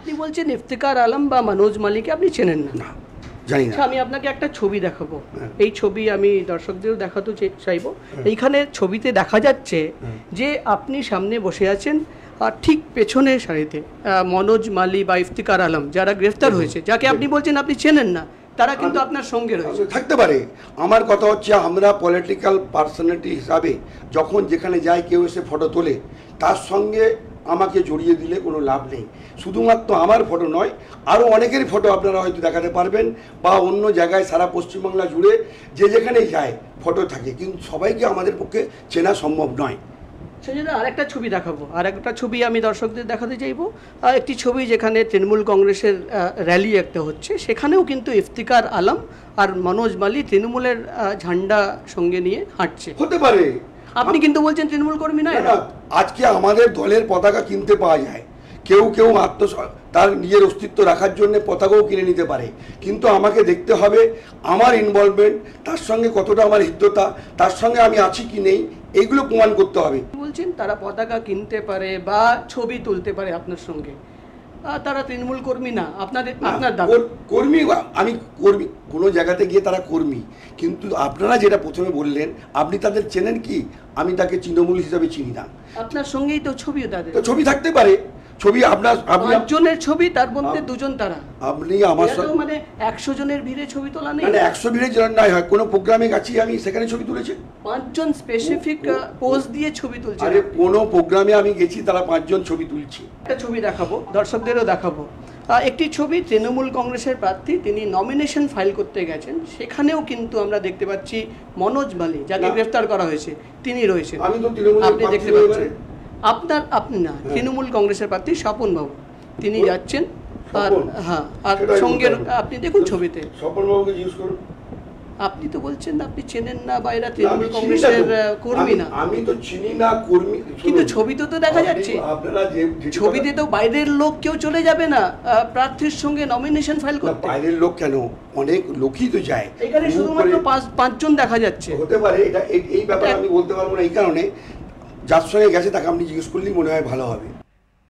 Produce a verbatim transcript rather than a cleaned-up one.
আপনি বলছেন ইফতিকার আলম বা মনোজ মালিককে আপনি চেনেন না? না, জানি না। আমি আপনাকে একটা ছবি দেখাবো, এই ছবি আমি দর্শকদেরও দেখাতে চাইবো। এইখানে ছবিতে দেখা যাচ্ছে যে আপনি সামনে বসে আছেন, আর ঠিক পেছনের সারিতে মনোজ মালি বা ইফতিকার আলম যারা গ্রেফতার হয়েছে, যাকে আপনি বলছেন আপনি চেনেন না, তারা কিন্তু আপনার সঙ্গে রয়েছে। থাকতে পারে। আমার কথা হচ্ছে, আমরা পলিটিক্যাল পার্সোনালিটি হিসাবে যখন যেখানে যাই, কেউ এসে ফটো তোলে, তার সঙ্গে আমাকে জড়িয়ে দিলে কোনো লাভ নেই। শুধুমাত্র আমার ফটো নয়, আরও অনেকেরই ফটো আপনারা হয়তো দেখাতে পারবেন, বা অন্য জায়গায় সারা পশ্চিমবাংলা জুড়ে যে যেখানেই যায় ফটো থাকে, কিন্তু সবাইকে আমাদের পক্ষে চেনা সম্ভব নয়। সেজন্য আরেকটা ছবি দেখাবো, আর একটা ছবি আমি দর্শকদের দেখাতে চাইবো। একটি ছবি যেখানে তৃণমূল কংগ্রেসের র্যালি একটা হচ্ছে, সেখানেও কিন্তু ইফতিকার আলম আর মনোজ মালি তৃণমূলের ঝান্ডা সঙ্গে নিয়ে হাঁটছে। হতে পারে। আপনি কিন্তু বলছেন তৃণমূল কর্মী নয়। আজকে আমাদের দলের পতাকা কিনতে পাওয়া যায়, কেউ কেউ আত্ম তার নিজের অস্তিত্ব রাখার জন্য পতাকাও কিনে নিতে পারে, কিন্তু আমাকে দেখতে হবে আমার ইনভলভমেন্ট, তার সঙ্গে কতটা আমার হৃদ্যতা, তার সঙ্গে আমি আছি কি নেই, এইগুলো প্রমাণ করতে হবে। বলছেন তারা পতাকা কিনতে পারে বা ছবি তুলতে পারে আপনার সঙ্গে, তারা তৃণমূল কর্মী না? আপনাদের আপনার কর্মী, আমি কর্মী কোনো জায়গাতে গিয়ে তারা কর্মী, কিন্তু আপনারা যেটা প্রথমে বললেন, আপনি তাদের চেনেন কি? আমি তাকে তৃণমূল হিসাবে চিনি না। আপনার সঙ্গেই তো ছবিও তাদের, তো ছবি থাকতে পারে। ছবি আপনার পাঁচজনের ছবি, তার মধ্যে দুজন তারা। আপনি আমার মানে একশো জনের ভিড়ে ছবি তোলা নেই? মানে একশো ভিড়ে নয়, হয় কোনো প্রোগ্রামে গেছি আমি, সেখানে ছবি তুলেছি। পাঁচজন স্পেসিফিক পোজ দিয়ে ছবি তুলছে। আরে কোনো প্রোগ্রামে আমি গেছি, তারা পাঁচজন ছবি তুলছি। একটা ছবি দেখাবো, দর্শকদেরও দেখাবো। একটি ছবি তৃণমূল কংগ্রেসের প্রার্থী, তিনি নমিনেশন ফাইল করতে গেছেন, সেখানেও কিন্তু আমরা দেখতে পাচ্ছি মনোজ মালি, যাকে গ্রেফতার করা হয়েছে, তিনি রয়েছেন। আপনি দেখতে পাচ্ছেন। আপনার আপনি না, তৃণমূল কংগ্রেসের প্রার্থী স্বপন বাবু, তিনি যাচ্ছেন। আর হ্যাঁ, আর সঙ্গে আপনি দেখুন ছবিতে স্বপন বাবুকে জিজ্ঞেস করুন। আপনি তো বলছেন আপনি চেনেন না বা এরা তৃণমূল কংগ্রেসের কর্মী না। আমি তো চিনি না কর্মী, কিন্তু ছবিতে তো দেখা যাচ্ছে। আপনারা যে ছবিতে তো বাইরের লোক কেউ চলে যাবে না প্রার্থীর সঙ্গে নমিনেশন ফাইল করতে। বাইরের লোক কেন, অনেক লোকই তো যায়। এখানে শুধুমাত্র পাঁচ পাঁচজন দেখা যাচ্ছে। হতে পারে, এটা এই ব্যাপারে আমি বলতে পারবো না, এই কারণে যার সঙ্গে গেছে তাকে আপনি জিজ্ঞেস করলেই মনে হয় ভালো হবে।